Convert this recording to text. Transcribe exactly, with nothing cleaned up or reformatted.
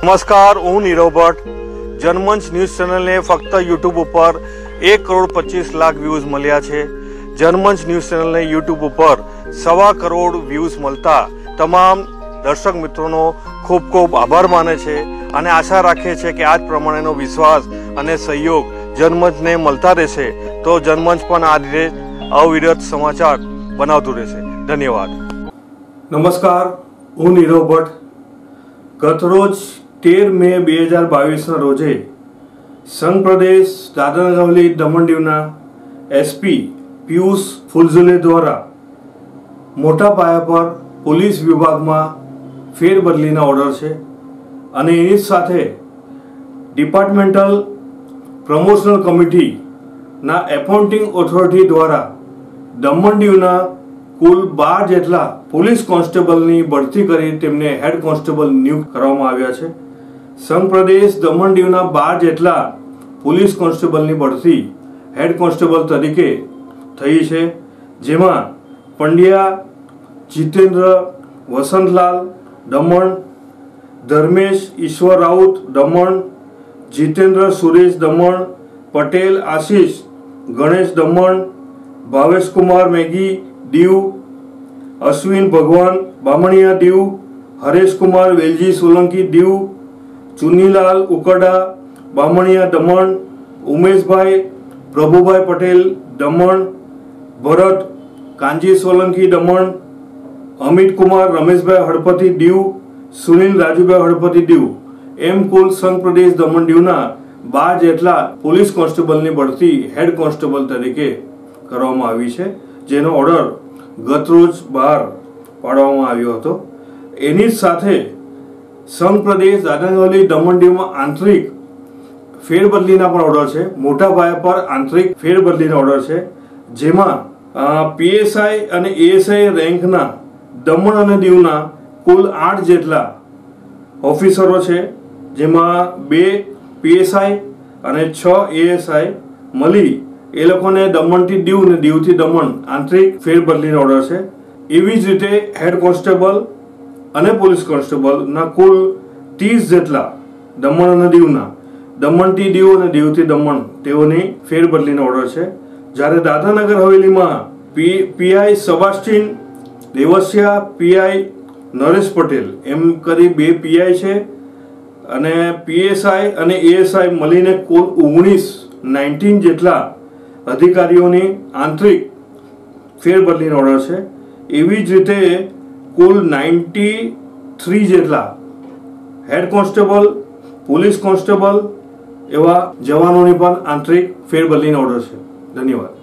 નમસ્કાર, હું નીરવ ભટ્ટ. જનમંચ ન્યૂઝ ચેનલને ફક્ત યુટ્યુબ ઉપર એક કરોડ પચીસ લાખ વ્યૂઝ મળ્યા છે. જનમંચ ન્યૂઝ ચેનલને યુટ્યુબ ઉપર સવા કરોડ વ્યૂઝ મળતા તમામ દર્શક મિત્રોનો ખૂબ ખૂબ આભાર માને છે અને આશા રાખે છે કે આ જ પ્રમાણેનો વિશ્વાસ અને સહયોગ જનમંચને મળતા રહેશે તો જનમંચ પણ આ રીતે અવિરત સમાચાર બનાવતું રહેશે. ધન્યવાદ. નમસ્કાર, હું નીરવ ભટ્ટ. ગતરોજ તેર મે બે હજાર બાવીસના રોજે સંઘ પ્રદેશ દાદરા નગર હવેલી દમણ દીવના એસપી પિયુષ ફુલઝલે દ્વારા મોટા પાયા પર પોલીસ વિભાગમાં ફેરબદલીના ઓર્ડર છે અને એની સાથે ડિપાર્ટમેન્ટલ પ્રમોશનલ કમિટીના એપોઇન્ટિંગ ઓથોરિટી દ્વારા દમણ દીવના કુલ બાર જેટલા પોલીસ કોન્સ્ટેબલની ભરતી કરી તેમને હેડ કોન્સ્ટેબલ નિયુક્ત કરવામાં આવ્યા છે. સંઘ પ્રદેશ દમણ દીવના બાર જેટલા પોલીસ કોન્સ્ટેબલની ભરતી હેડ કોન્સ્ટેબલ તરીકે થઈ છે, જેમાં પંડ્યા જીતેન્દ્ર વસંતલાલ દમણ, ધર્મેશ ઈશ્વર રાઉત દમણ, જીતેન્દ્ર સુરેશ દમણ, પટેલ આશીષ ગણેશ દમણ, ભાવેશ કુમાર મેગી દીવ, અશ્વિન ભગવાન બામણિયા દીવ, હરેશ કુમાર વેલજી સોલંકી દીવ, ચુનીલાલ ઉકડા બામણિયા દમણ, ઉમેશભાઈ પ્રભુભાઈ પટેલ દમણ, ભરત કાંજી સોલંકી દમણ, અમિત કુમાર રમેશભાઈ હળપતિ દીવ, સુનિલ રાજુભાઈ હળપતિ દીવ એમ કુલ સંઘ પ્રદેશ દમણ દીવના બાર જેટલા પોલીસ કોન્સ્ટેબલની ભરતી હેડ કોન્સ્ટેબલ તરીકે કરવામાં આવી છે, જેનો ઓર્ડર ગતરોજ બહાર પાડવામાં આવ્યો હતો. એની સાથે સંઘ પ્રદેશ દાદરા નગર હવેલી દમણ દીવમાં આંતરિક ફેરબદલીના પણ ઓર્ડર છે. મોટા પાયા પર આંતરિક ફેરબદલીના ઓર્ડર છે, જેમાં પીએસઆઈ અને એએસઆઈ રેન્કના દમણ અને દીવના કુલ આઠ જેટલા ઓફિસરો છે, જેમાં બે પીએસઆઈ અને છ એએસઆઈ મળી એ લોકોને દમણથી દીવ અને દીવથી દમણ આંતરિક ફેરબદલીનો ઓર્ડર છે. એવી જ રીતે હેડ કોન્સ્ટેબલ અને પોલીસ કોન્સ્ટેબલના કુલ ત્રીસ જેટલા દમણ અને દીવના દમણથી દીવ અને દીવથી દમણ તેઓની ફેરબદલીનો ઓર્ડર છે. જ્યારે દાદરાનગર હવેલીમાં P PI Sebastian Devasya, PI Naresh Patel એમ કરી બે પીઆઈ છે અને પીએસઆઈ અને એએસઆઈ મળીને કુલ ઓગણીસ નાઇન્ટીન જેટલા અધિકારીઓની આંતરિક ફેરબદલીનો ઓર્ડર છે. એવી જ રીતે કુલ નાઇન્ટી થ્રી જેટલા હેડ કોન્સ્ટેબલ, પોલીસ કોન્સ્ટેબલ એવા જવાનોની પણ આંતરિક ફેરબદલીનો ઓર્ડર છે. ધન્યવાદ.